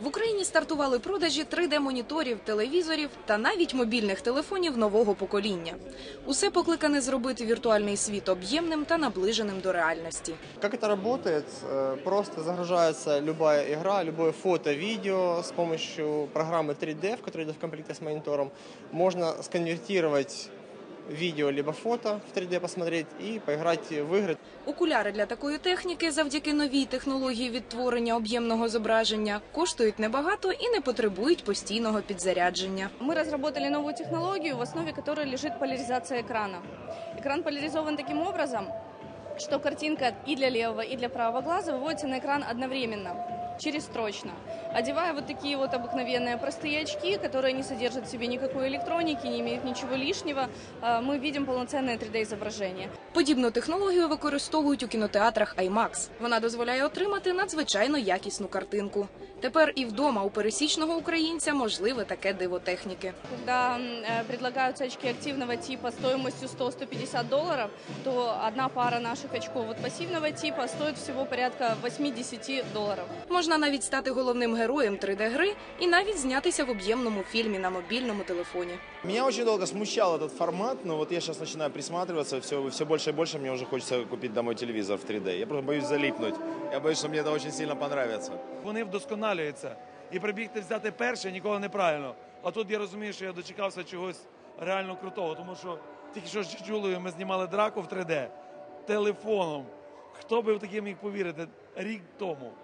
В Україні стартували продажі 3D-моніторів, телевізорів та навіть мобільних телефонів нового покоління. Усе покликане зробити віртуальний світ об'ємним та наближеним до реальності. Как это работает? Просто загружается любая игра, любое фото, видео с помощью программы 3D, в которой идет в комплекте с монитором. Можно сконвертировать видео либо фото в 3D посмотреть и поиграть в игры. Окуляри для такої техніки завдяки новій технології відтворення об'ємного зображення коштують небагато і не потребують постійного підзарядження. Мы разработали новую технологию, в основе которой лежит поляризация экрана. Экран поляризован таким образом, что картинка и для левого, и для правого глаза выводится на экран одновременно, черестрочно. Одевая вот такие вот обыкновенные простые очки, которые не содержат в себе никакой электроники, не имеют ничего лишнего, мы видим полноценное 3D-изображение. Подібну технологію використовують у кінотеатрах IMAX. Вона дозволяє отримати надзвичайно якісну картинку. Тепер і вдома у пересічного українця можливе таке диво техніки. Когда предлагаются очки активного типа стоимостью $100–150, то одна пара наших очков вот пассивного типа стоит всего порядка $80. Можна навіть стати головним героєм 3D-гри і навіть знятися в об'ємному фільмі на мобільному телефоні. Меня очень долго смущал этот формат, но вот я сейчас начинаю присматриваться, все больше и больше мне уже хочется купить домой телевизор в 3D. Я просто боюсь залипнуть. Я боюсь, что мне это очень сильно понравится. Вони вдосконалюються. І прибігти взяти перше ніколи неправильно. А тут я розумію, що я дочекався чогось реально крутого, тому що тільки що з Джулею ми знімали драку в 3D телефоном. Хто би в таке міг повірити рік тому?